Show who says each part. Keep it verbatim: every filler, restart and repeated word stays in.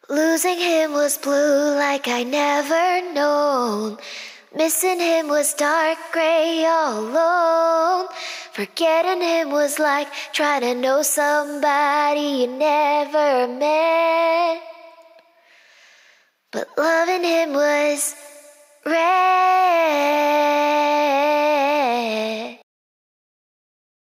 Speaker 1: Losing him was blue like I never known. Missing him was dark gray all alone. Forgetting him was like trying to know somebody you never met. But loving him was red.